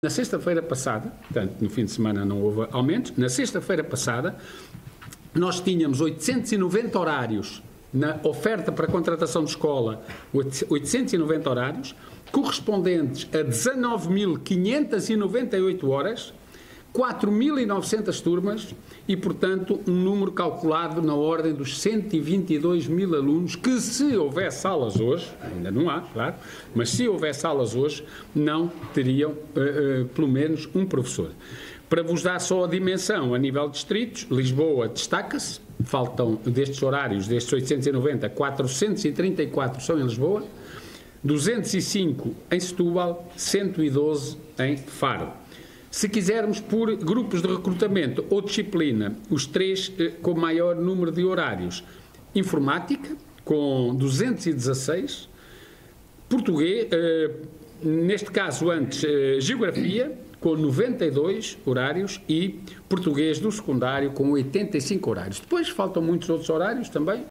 Na sexta-feira passada, portanto, no fim de semana não houve aumentos, na sexta-feira passada nós tínhamos 890 horários na oferta para contratação de escola, 890 horários, correspondentes a 19.598 horas, 4.900 turmas e, portanto, um número calculado na ordem dos 122 mil alunos que, se houvesse aulas hoje, ainda não há, claro, mas se houvesse aulas hoje, não teriam pelo menos um professor. Para vos dar só a dimensão a nível de distritos, Lisboa destaca-se, faltam destes horários, destes 890, 434 são em Lisboa, 205 em Setúbal, 112 em Faro. Se quisermos por grupos de recrutamento ou disciplina, os três com maior número de horários: informática, com 216, português, neste caso antes, geografia, com 92 horários e português do secundário com 85 horários. Depois faltam muitos outros horários também,